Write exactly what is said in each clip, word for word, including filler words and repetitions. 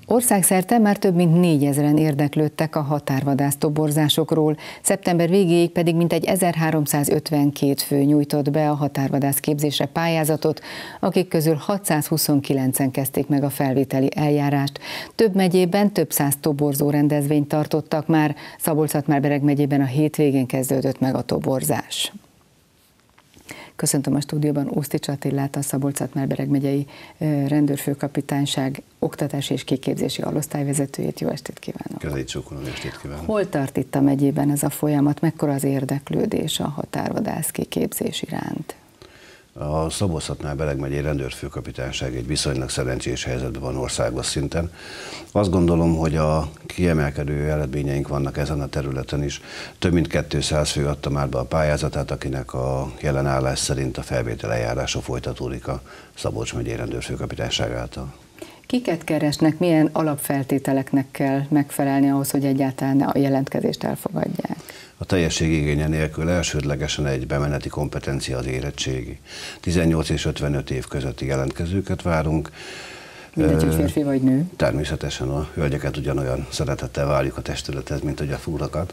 Országszerte már több mint négyezren érdeklődtek a határvadász toborzásokról, szeptember végéig pedig mintegy ezerháromszázötvenkét fő nyújtott be a határvadász képzésre pályázatot, akik közül hatszázhuszonkilencen kezdték meg a felvételi eljárást. Több megyében több száz toborzó rendezvényt tartottak már, Szabolcs-Szatmár-Bereg megyében a hétvégén kezdődött meg a toborzás. Köszöntöm a stúdióban Osztics Attilát, a Szabolcs-Szatmár-Bereg megyei rendőrfőkapitányság oktatási és kiképzési alosztályvezetőjét. Jó estét kívánok! Kezét csókolom, jó estét kívánok! Hol tart itt a megyében ez a folyamat? Mekkora az érdeklődés a határvadász kiképzés iránt? A Szabolcs-Szatmár-Bereg megyei rendőrfőkapitányság egy viszonylag szerencsés helyzetben van országos szinten. Azt gondolom, hogy a kiemelkedő eredményeink vannak ezen a területen is. Több mint kétszáz fő adta már be a pályázatát, akinek a jelen állás szerint a felvétel eljárása folytatódik a Szabolcs megyei rendőrfőkapitányság által. Kiket keresnek, milyen alapfeltételeknek kell megfelelni ahhoz, hogy egyáltalán a jelentkezést elfogadják? A teljesség igénye nélkül elsődlegesen egy bemeneti kompetencia az érettségi. tizennyolc és ötvenöt év közötti jelentkezőket várunk. Mindegy, hogy férfi vagy nő? Természetesen a hölgyeket ugyanolyan szeretettel várjuk a testülethez, mint hogy a fúrakat.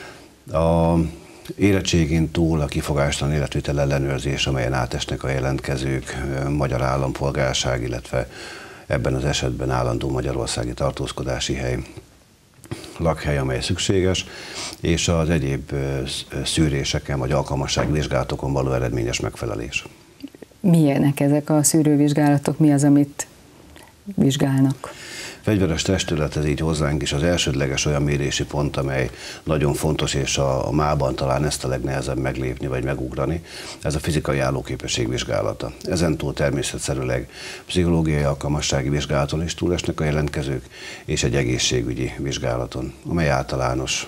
A érettségén túl a kifogástalan életvitel ellenőrzés, amelyen átesnek a jelentkezők, magyar állampolgárság, illetve ebben az esetben állandó magyarországi tartózkodási hely, lakhely, amely szükséges, és az egyéb szűréseken vagy alkalmassági vizsgálatokon való eredményes megfelelés. Milyenek ezek a szűrővizsgálatok? Mi az, amit vizsgálnak? Fegyveres testület, ez így hozzánk is az elsődleges olyan mérési pont, amely nagyon fontos, és a, a mában talán ezt a legnehezebb meglépni vagy megugrani, ez a fizikai állóképesség vizsgálata. Ezentúl természetszerűleg pszichológiai alkalmassági vizsgálaton is túlesnek a jelentkezők, és egy egészségügyi vizsgálaton, amely általános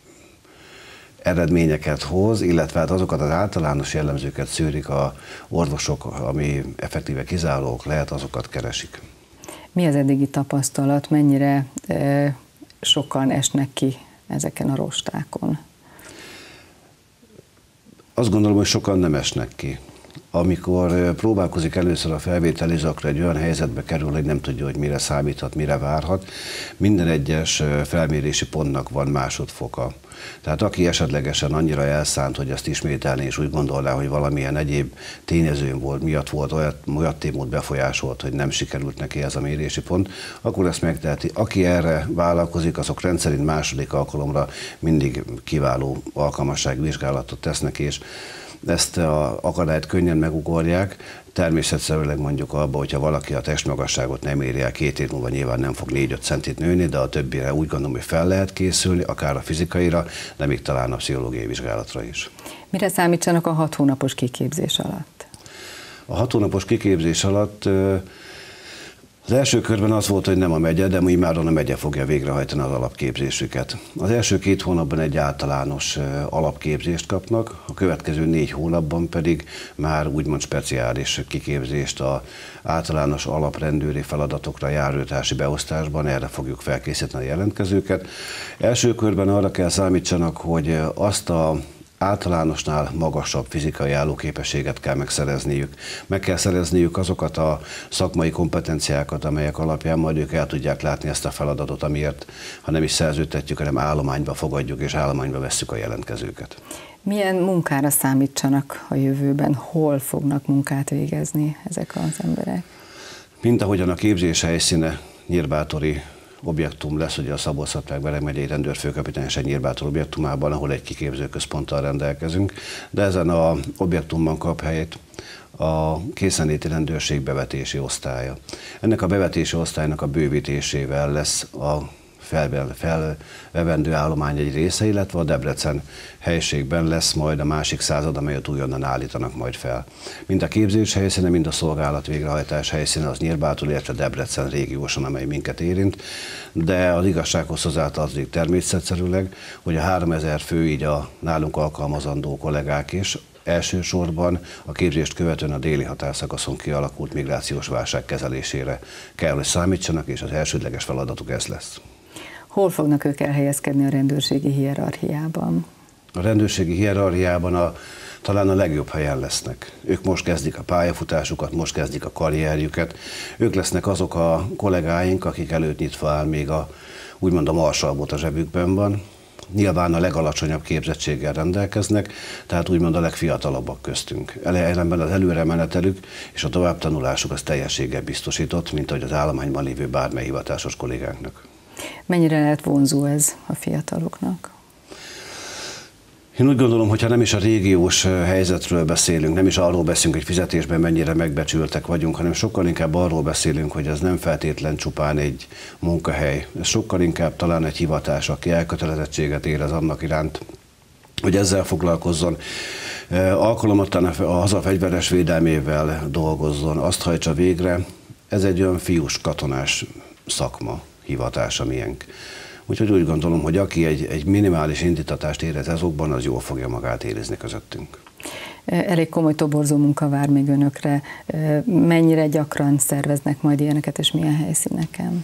eredményeket hoz, illetve hát azokat az általános jellemzőket szűrik a orvosok, ami effektíve kizárók lehet, azokat keresik. Mi az eddigi tapasztalat, mennyire e, sokan esnek ki ezeken a rostákon? Azt gondolom, hogy sokan nem esnek ki. Amikor próbálkozik először a felvételiző, akkor egy olyan helyzetbe kerül, hogy nem tudja, hogy mire számíthat, mire várhat. Minden egyes felmérési pontnak van másodfoka. Tehát aki esetlegesen annyira elszánt, hogy ezt ismételni, és úgy gondolná, hogy valamilyen egyéb tényezőn volt, miatt volt, olyat, olyat témót befolyásolt, hogy nem sikerült neki ez a mérési pont, akkor ezt megteheti. Aki erre vállalkozik, azok rendszerint második alkalomra mindig kiváló alkalmassági vizsgálatot tesznek, és ezt az akadályt könnyen megugorják. Természetszerűleg mondjuk abba, hogyha valaki a testmagasságot nem éri el, két év múlva nyilván nem fog négy-öt centit nőni, de a többire úgy gondolom, hogy fel lehet készülni, akár a fizikaira, de még talán a pszichológiai vizsgálatra is. Mire számítsanak a hat hónapos kiképzés alatt? A hat hónapos kiképzés alatt az első körben az volt, hogy nem a megye, de immáron a megye fogja végrehajtani az alapképzésüket. Az első két hónapban egy általános alapképzést kapnak, a következő négy hónapban pedig már úgymond speciális kiképzést az általános alaprendőri feladatokra járőrtársi beosztásban, erre fogjuk felkészíteni a jelentkezőket. Első körben arra kell számítsanak, hogy azt a általánosnál magasabb fizikai állóképességet kell megszerezniük. Meg kell szerezniük azokat a szakmai kompetenciákat, amelyek alapján majd ők el tudják látni ezt a feladatot, amiért, ha nem is szerződtetjük, hanem állományba fogadjuk és állományba vesszük a jelentkezőket. Milyen munkára számítsanak a jövőben? Hol fognak munkát végezni ezek az emberek? Mint ahogyan a képzés helyszíne nyírbátori objektum lesz, ugye a Szabolcs-Szatmár-Bereg megyei rendőrfőkapitányság Nyírbátor objektumában, ahol egy kiképzőközponttal rendelkezünk, de ezen az objektumban kap helyet a készenléti rendőrség bevetési osztálya. Ennek a bevetési osztálynak a bővítésével lesz a felvevendő állomány egy része, illetve a Debrecen helységben lesz majd a másik század, amelyet újonnan állítanak majd fel. Mind a képzés helyszíne, mind a szolgálat végrehajtás helyszíne az Nyírbátor, illetve Debrecen régiósan, amely minket érint, de az igazsághoz hozzátartozik természetszerűleg, hogy a háromezer fő, így a nálunk alkalmazandó kollégák is elsősorban a képzést követően a déli határszakaszon kialakult migrációs válság kezelésére kell, hogy számítsanak, és az elsődleges feladatuk ez lesz. Hol fognak ők elhelyezkedni a rendőrségi hierarchiában? A rendőrségi hierarchiában a talán a legjobb helyen lesznek. Ők most kezdik a pályafutásukat, most kezdik a karrierjüket. Ők lesznek azok a kollégáink, akik előtt nyitva áll még a, úgymond a marsalbot a zsebükben van. Nyilván a legalacsonyabb képzettséggel rendelkeznek, tehát úgymond a legfiatalabbak köztünk. Ellenben az előremenetelük és a továbbtanulásuk az teljességgel biztosított, mint ahogy az állományban lévő bármely hivatásos kollégánknak. Mennyire lehet vonzó ez a fiataloknak? Én úgy gondolom, hogyha nem is a régiós helyzetről beszélünk, nem is arról beszélünk, hogy fizetésben mennyire megbecsültek vagyunk, hanem sokkal inkább arról beszélünk, hogy ez nem feltétlen csupán egy munkahely. Ez sokkal inkább talán egy hivatás, aki elkötelezettséget érez annak iránt, hogy ezzel foglalkozzon, alkalmatlan a haza fegyveres védelmével dolgozzon, azt hajtsa végre. Ez egy olyan fiús katonás szakma, hivatás, amilyenk. Úgyhogy úgy gondolom, hogy aki egy, egy minimális indítatást érez ezokban, az jól fogja magát érezni közöttünk. Elég komoly toborzó munka vár még önökre. Mennyire gyakran szerveznek majd ilyeneket, és milyen helyszíneken?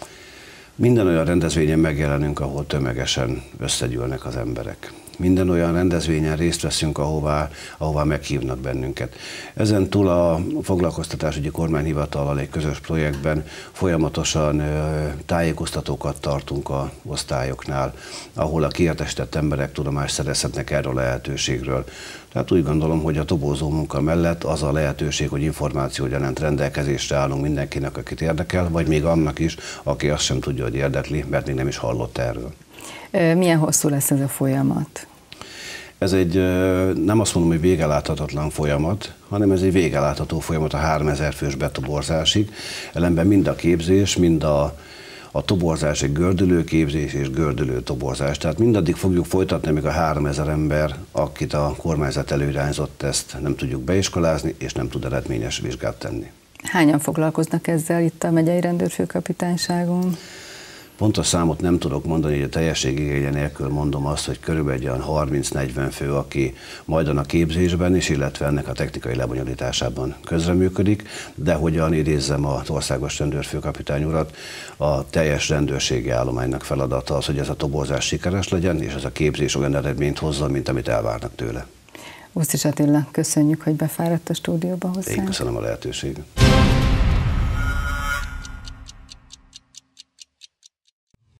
Minden olyan rendezvényen megjelenünk, ahol tömegesen összegyűlnek az emberek. Minden olyan rendezvényen részt veszünk, ahová, ahová meghívnak bennünket. Ezen túl a foglalkoztatásügyi kormányhivatallal egy közös projektben folyamatosan tájékoztatókat tartunk az osztályoknál, ahol a kiértesített emberek tudomást szerezhetnek erről a lehetőségről. Tehát úgy gondolom, hogy a toborzó munka mellett az a lehetőség, hogy információ jelent rendelkezésre állunk mindenkinek, akit érdekel, vagy még annak is, aki azt sem tudja, hogy érdekli, mert még nem is hallott erről. Milyen hosszú lesz ez a folyamat? Ez egy, nem azt mondom, hogy végeláthatatlan folyamat, hanem ez egy végelátható folyamat a háromezer fős betoborzásig. Ellenben mind a képzés, mind a, a toborzás egy gördülő képzés és gördülő toborzás. Tehát mindaddig fogjuk folytatni, amíg a háromezer ember, akit a kormányzat előirányzott, ezt nem tudjuk beiskolázni, és nem tud eredményes vizsgát tenni. Hányan foglalkoznak ezzel itt a megyei rendőrfőkapitányságon? Pontos számot nem tudok mondani, hogy a teljesség igénye nélkül mondom azt, hogy körülbelül olyan harminc-negyven fő, aki majdan a képzésben is, illetve ennek a technikai lebonyolításában közreműködik, de hogyan idézzem az országos rendőrfőkapitány urat, a teljes rendőrségi állománynak feladata az, hogy ez a toborzás sikeres legyen, és ez a képzés olyan eredményt hozzon, mint amit elvárnak tőle. Usztis Attila, köszönjük, hogy befáradt a stúdióba hozzánk. Én köszönöm a lehetőséget.